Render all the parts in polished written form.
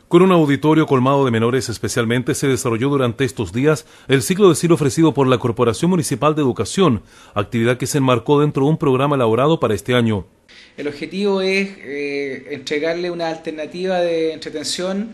Con un auditorio colmado de menores especialmente, se desarrolló durante estos días el ciclo de cine ofrecido por la Corporación Municipal de Educación, actividad que se enmarcó dentro de un programa elaborado para este año. El objetivo es entregarle una alternativa de entretención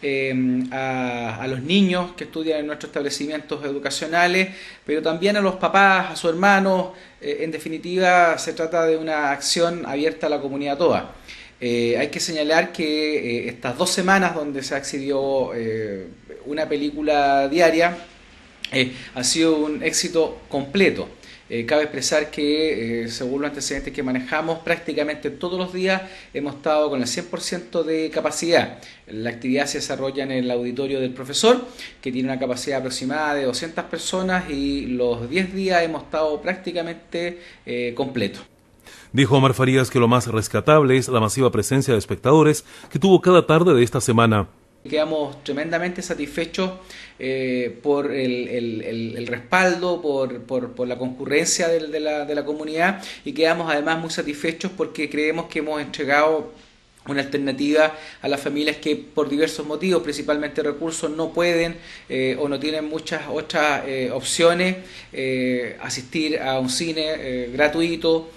a los niños que estudian en nuestros establecimientos educacionales, pero también a los papás, a sus hermanos. En definitiva, se trata de una acción abierta a la comunidad toda. Hay que señalar que estas 2 semanas donde se exhibió una película diaria ha sido un éxito completo. Cabe expresar que, según los antecedentes que manejamos, prácticamente todos los días hemos estado con el 100% de capacidad. La actividad se desarrolla en el auditorio del profesor, que tiene una capacidad aproximada de 200 personas, y los 10 días hemos estado prácticamente completos. Dijo Omar Farías que lo más rescatable es la masiva presencia de espectadores que tuvo cada tarde de esta semana. Quedamos tremendamente satisfechos por el respaldo, por la concurrencia de la comunidad, y quedamos además muy satisfechos porque creemos que hemos entregado una alternativa a las familias que por diversos motivos, principalmente recursos, no pueden o no tienen muchas otras opciones asistir a un cine gratuito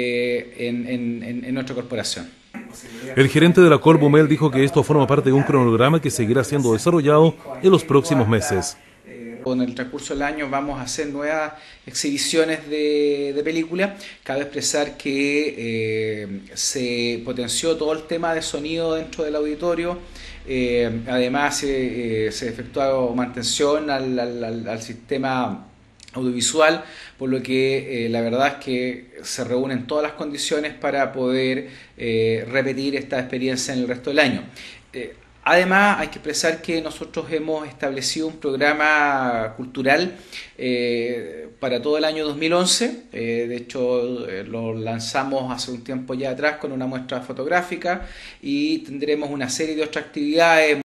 en nuestra corporación. El gerente de la Colbumel dijo que esto forma parte de un cronograma que seguirá siendo desarrollado en los próximos meses. En el transcurso del año vamos a hacer nuevas exhibiciones de películas. Cabe expresar que se potenció todo el tema de sonido dentro del auditorio. Además se efectuó mantención al sistema audiovisual, por lo que la verdad es que se reúnen todas las condiciones para poder repetir esta experiencia en el resto del año. Además, hay que expresar que nosotros hemos establecido un programa cultural para todo el año 2011. De hecho, lo lanzamos hace un tiempo ya atrás con una muestra fotográfica, y tendremos una serie de otras actividades